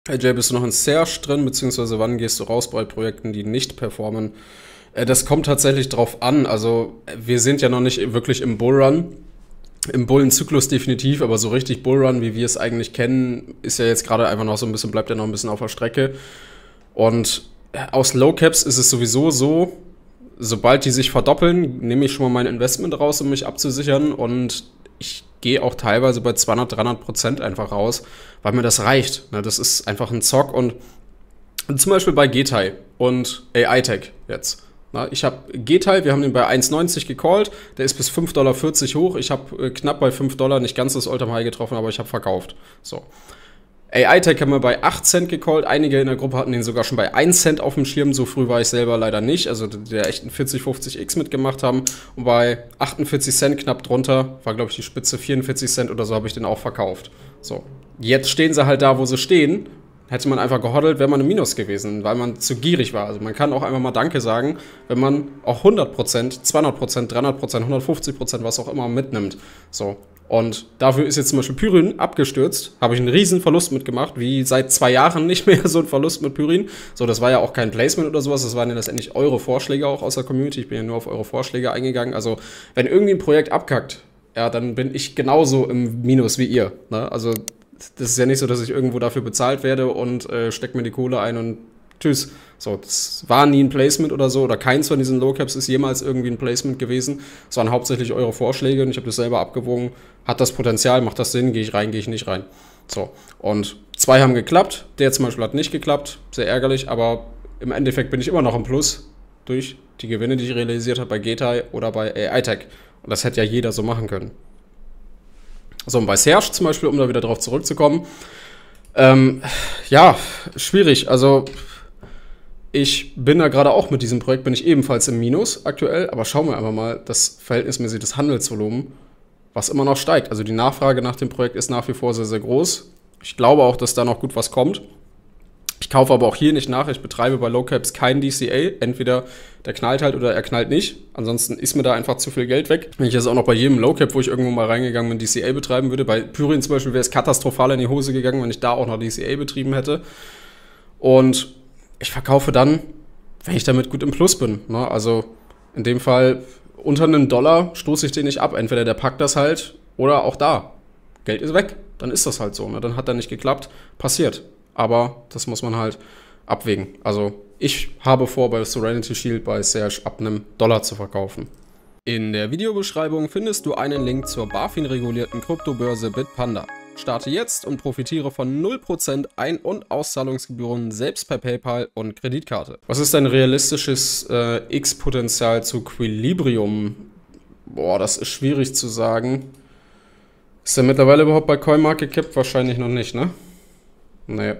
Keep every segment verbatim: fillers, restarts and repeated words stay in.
Hey Jay, bist du noch in Search drin, beziehungsweise wann gehst du raus bei Projekten, die nicht performen? Äh, das kommt tatsächlich drauf an. Also, äh, wir sind ja noch nicht wirklich im Bullrun. Im Bullenzyklus definitiv, aber so richtig Bullrun, wie wir es eigentlich kennen, ist ja jetzt gerade einfach noch so ein bisschen, bleibt ja noch ein bisschen auf der Strecke. Und äh, aus Low Caps ist es sowieso so, sobald die sich verdoppeln, nehme ich schon mal mein Investment raus, um mich abzusichern. Und ich gehe auch teilweise bei zweihundert, dreihundert Prozent einfach raus, weil mir das reicht. Ne, das ist einfach ein Zock. Und, und zum Beispiel bei Getai und A I-Tech jetzt. Na, ich habe Getai, wir haben den bei eins neunzig gecallt, der ist bis fünf Komma vierzig Dollar hoch. Ich habe äh, knapp bei fünf Dollar, nicht ganz das All-Time High getroffen, aber ich habe verkauft. So. A I-Tech haben wir bei acht Cent gecallt. Einige in der Gruppe hatten den sogar schon bei ein Cent auf dem Schirm. So früh war ich selber leider nicht. Also der echten vierzig, fünfzig X mitgemacht haben. Und bei achtundvierzig Cent knapp drunter, war glaube ich die Spitze vierundvierzig Cent oder so, habe ich den auch verkauft. So. Jetzt stehen sie halt da, wo sie stehen. Hätte man einfach gehoddelt, wäre man im Minus gewesen, weil man zu gierig war. Also man kann auch einfach mal Danke sagen, wenn man auch hundert Prozent, zweihundert Prozent, dreihundert Prozent, hundertfünfzig Prozent, was auch immer mitnimmt. So. Und dafür ist jetzt zum Beispiel Pyrin abgestürzt, habe ich einen riesen Verlust mitgemacht, wie seit zwei Jahren nicht mehr so ein Verlust mit Pyrin. So, das war ja auch kein Placement oder sowas, das waren ja letztendlich eure Vorschläge auch aus der Community. Ich bin ja nur auf eure Vorschläge eingegangen. Also, wenn irgendwie ein Projekt abkackt, ja, dann bin ich genauso im Minus wie ihr. Ne? Also, das ist ja nicht so, dass ich irgendwo dafür bezahlt werde und äh, stecke mir die Kohle ein und tschüss. So, das war nie ein Placement oder so, oder keins von diesen Low Caps ist jemals irgendwie ein Placement gewesen. Es waren hauptsächlich eure Vorschläge und ich habe das selber abgewogen. Hat das Potenzial, macht das Sinn, gehe ich rein, gehe ich nicht rein. So, und zwei haben geklappt, der zum Beispiel hat nicht geklappt, sehr ärgerlich, aber im Endeffekt bin ich immer noch im Plus durch die Gewinne, die ich realisiert habe bei Getai oder bei A I-Tech. Und das hätte ja jeder so machen können. So, und bei Search zum Beispiel, um da wieder drauf zurückzukommen, ähm, ja, schwierig, also ich bin da gerade auch mit diesem Projekt, bin ich ebenfalls im Minus aktuell, aber schauen wir einfach mal das verhältnismäßig das Handelsvolumen, was immer noch steigt. Also die Nachfrage nach dem Projekt ist nach wie vor sehr, sehr groß. Ich glaube auch, dass da noch gut was kommt. Ich kaufe aber auch hier nicht nach. Ich betreibe bei Low Caps kein D C A. Entweder der knallt halt oder er knallt nicht. Ansonsten ist mir da einfach zu viel Geld weg. Wenn ich jetzt auch noch bei jedem Low Cap, wo ich irgendwo mal reingegangen bin, D C A betreiben würde, bei Pyrin zum Beispiel wäre es katastrophal in die Hose gegangen, wenn ich da auch noch D C A betrieben hätte. Und ich verkaufe dann, wenn ich damit gut im Plus bin. Ne? Also in dem Fall unter einen Dollar stoße ich den nicht ab. Entweder der packt das halt oder auch da. Geld ist weg. Dann ist das halt so. Ne? Dann hat er nicht geklappt. Passiert. Aber das muss man halt abwägen. Also ich habe vor, bei Serenity Shield bei Search ab einem Dollar zu verkaufen. In der Videobeschreibung findest du einen Link zur BaFin-regulierten Kryptobörse Bitpanda. Starte jetzt und profitiere von null Prozent Ein- und Auszahlungsgebühren selbst per PayPal und Kreditkarte. Was ist dein realistisches äh, X-Potenzial zu Quilibrium? Boah, das ist schwierig zu sagen. Ist der mittlerweile überhaupt bei CoinMarketCap? Wahrscheinlich noch nicht, ne? Nee.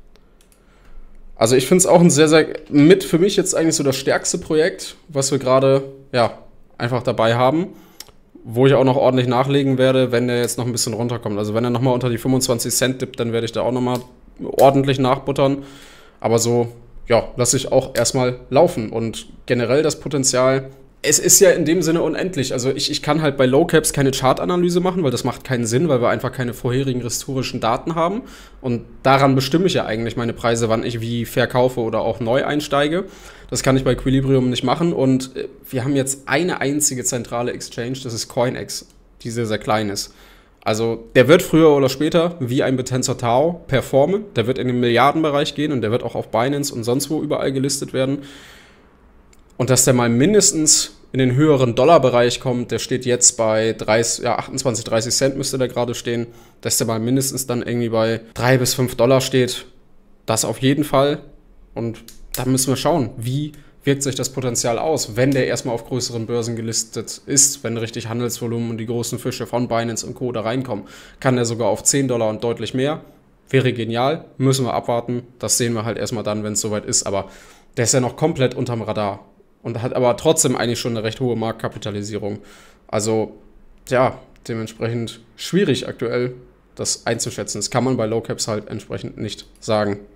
Also ich finde es auch ein sehr, sehr, mit für mich jetzt eigentlich so das stärkste Projekt, was wir gerade, ja, einfach dabei haben. Wo ich auch noch ordentlich nachlegen werde, wenn der jetzt noch ein bisschen runterkommt. Also wenn er nochmal unter die fünfundzwanzig Cent dippt, dann werde ich da auch nochmal ordentlich nachbuttern. Aber so, ja, lasse ich auch erstmal laufen. Und generell das Potenzial, es ist ja in dem Sinne unendlich. Also ich, ich kann halt bei Low Caps keine Chartanalyse machen, weil das macht keinen Sinn, weil wir einfach keine vorherigen historischen Daten haben. Und daran bestimme ich ja eigentlich meine Preise, wann ich wie verkaufe oder auch neu einsteige. Das kann ich bei Quilibrium nicht machen und wir haben jetzt eine einzige zentrale Exchange, das ist CoinEx, die sehr, sehr klein ist. Also der wird früher oder später wie ein Betensor Tau performen, der wird in den Milliardenbereich gehen und der wird auch auf Binance und sonst wo überall gelistet werden. Und dass der mal mindestens in den höheren Dollarbereich kommt, der steht jetzt bei dreißig, ja, achtundzwanzig, dreißig Cent müsste der gerade stehen, dass der mal mindestens dann irgendwie bei drei bis fünf Dollar steht, das auf jeden Fall. Und da müssen wir schauen, wie wirkt sich das Potenzial aus, wenn der erstmal auf größeren Börsen gelistet ist, wenn richtig Handelsvolumen und die großen Fische von Binance und Co. da reinkommen. Kann der sogar auf zehn Dollar und deutlich mehr. Wäre genial, müssen wir abwarten. Das sehen wir halt erstmal dann, wenn es soweit ist. Aber der ist ja noch komplett unterm Radar und hat aber trotzdem eigentlich schon eine recht hohe Marktkapitalisierung. Also, ja, dementsprechend schwierig aktuell, das einzuschätzen. Das kann man bei Low Caps halt entsprechend nicht sagen.